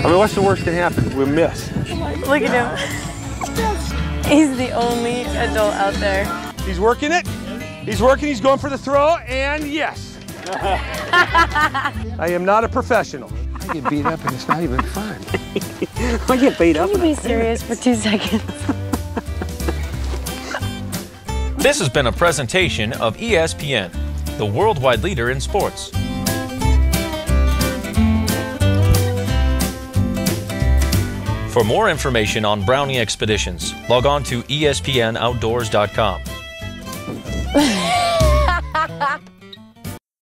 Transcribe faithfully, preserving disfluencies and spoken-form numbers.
mean, what's the worst that can happen? We miss. Look at him. He's the only adult out there. He's working it. He's working. He's going for the throw, and yes. I am not a professional. I get beat up and it's not even fun. I get beat up. Can you be serious for two seconds? This has been a presentation of E S P N, the worldwide leader in sports. For more information on Brownie expeditions, log on to E S P N outdoors dot com.